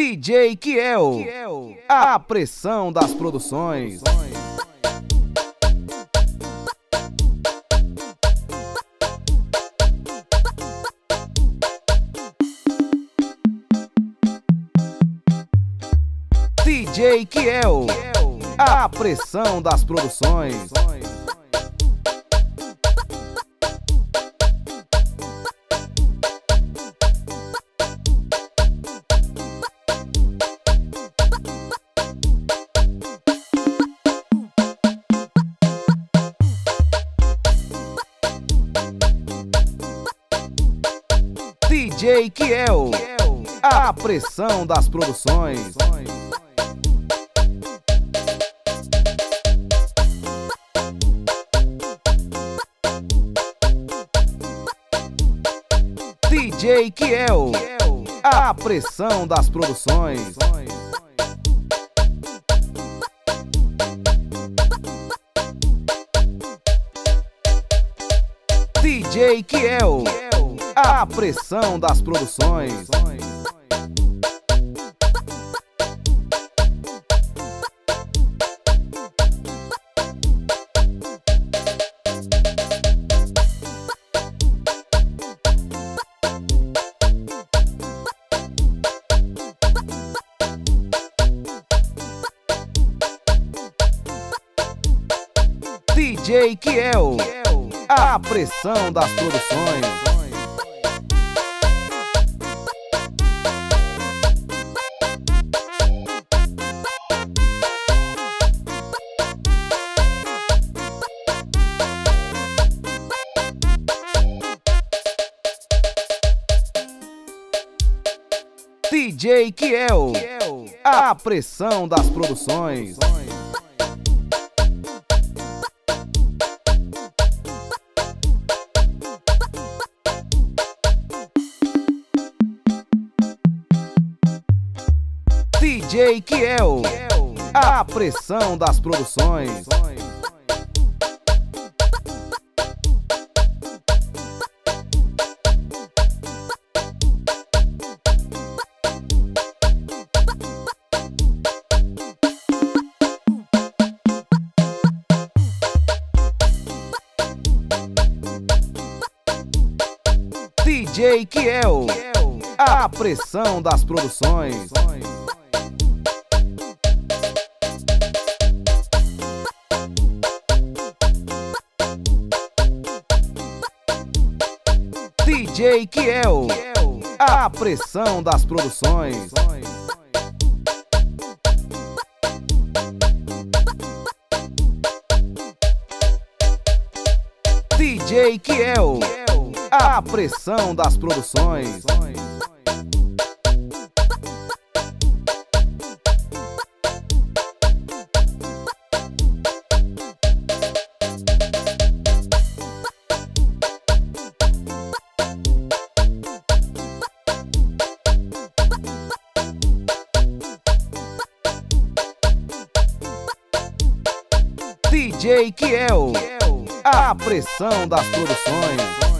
DJ Kiel, a pressão das produções. DJ Kiel, a pressão das produções. DJ Kiel, a pressão das produções. DJ Kiel, a pressão das produções. DJ Kiel, a pressão das produções. DJ Kiel, a pressão das produções. DJ Kiel, a pressão das produções. DJ Kiel, a pressão das produções. DJ Kiel, a pressão das produções. DJ Kiel, a pressão das produções. DJ Kiel, a pressão das produções. DJ Kiel, a pressão das produções.